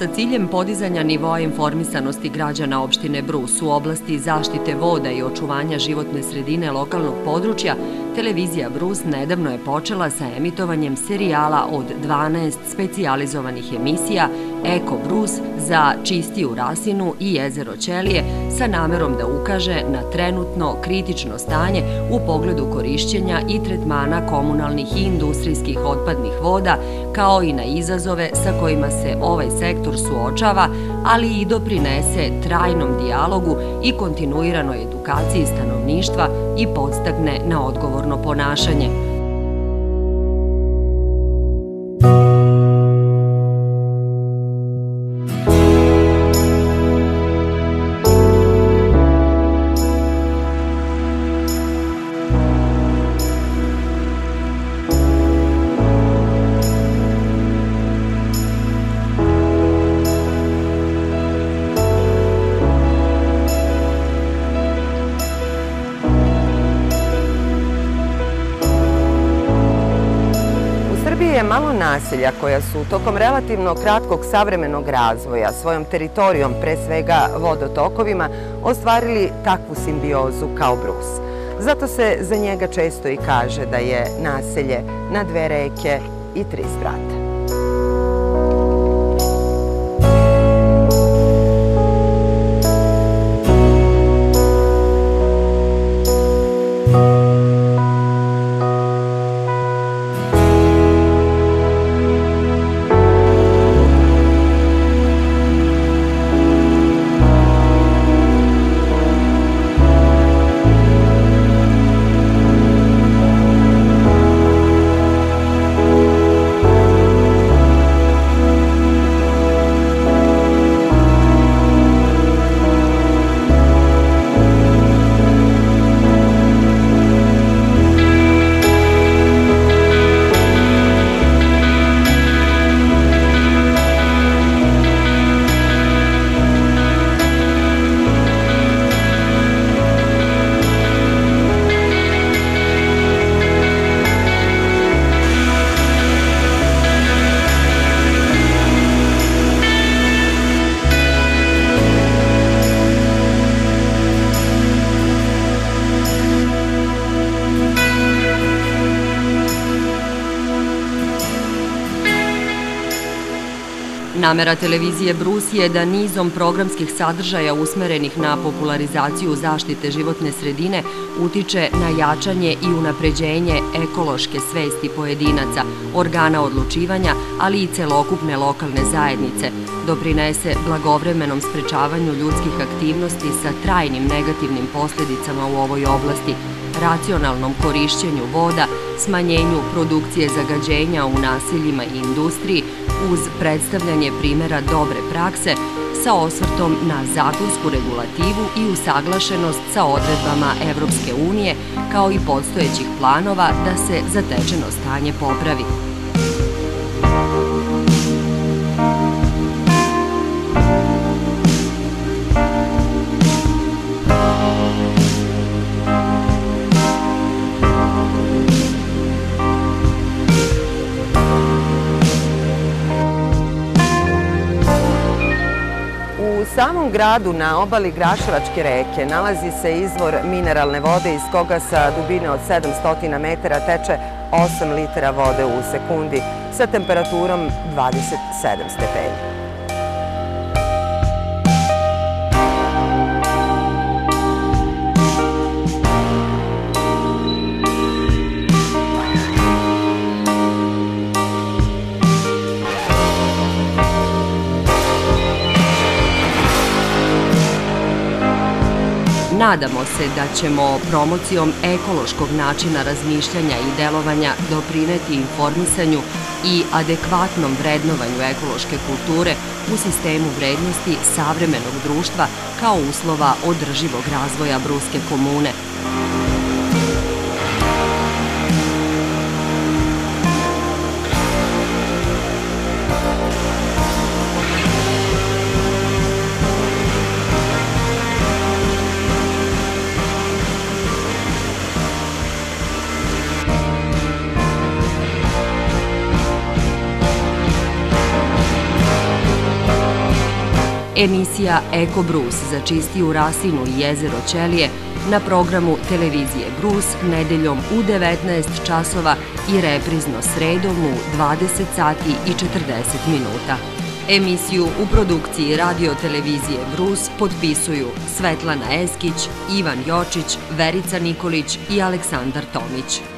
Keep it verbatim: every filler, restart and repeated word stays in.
Sa ciljem podizanja nivoa informisanosti građana opštine Brus u oblasti zaštite voda i očuvanja životne sredine lokalnog područja, televizija Brus nedavno je počela sa emitovanjem serijala od dvanaest specijalizovanih emisija Eko Brus za čistiju Rasinu i jezero Ćelije sa namerom da ukaže na trenutno kritično stanje u pogledu korišćenja i tretmana komunalnih i industrijskih otpadnih voda, kao i na izazove sa kojima se ovaj sektor suočava, ali i doprinese trajnom dijalogu i kontinuiranoj edukaciji stanovništva i podstakne na odgovorno ponašanje. Je malo naselja koja su tokom relativno kratkog savremenog razvoja svojom teritorijom, pre svega vodotokovima, ostvarili takvu simbiozu kao Brus. Zato se za njega često i kaže da je naselje na dve reke i tri sprata. Namera televizije Brus je da nizom programskih sadržaja usmerenih na popularizaciju zaštite životne sredine utiče na jačanje i unapređenje ekološke svesti pojedinaca, organa odlučivanja, ali i celokupne lokalne zajednice, doprinese blagovremenom sprečavanju ljudskih aktivnosti sa trajnim negativnim posljedicama u ovoj oblasti, racionalnom korišćenju voda, smanjenju produkcije zagađenja u naseljima i industriji, uz predstavljanje primjera dobre prakse sa osvrtom na zakonsku regulativu i usaglašenost sa odredbama Evropske unije, kao i postojećih planova da se zatečeno stanje popravi. U samom gradu na obali Graševačke reke nalazi se izvor mineralne vode iz koga sa dubine od sedamsto metara teče osam litara vode u sekundi sa temperaturom dvadeset sedam stepeni. Nadamo se da ćemo promocijom ekološkog načina razmišljanja i delovanja doprineti informisanju i adekvatnom vrednovanju ekološke kulture u sistemu vrednosti savremenog društva kao uslova održivog razvoja Bruske komune. Thank you. Emisija Eko Brus za čistiju rasinu i jezero Ćelije na programu televizije Brus nedeljom u devetnaest časova i reprizno sredom u dvadeset sati i četrdeset minuta. Emisiju u produkciji radio-televizije Brus potpisuju Svetlana Eskić, Ivan Jočić, Verica Nikolić i Aleksandar Tomić.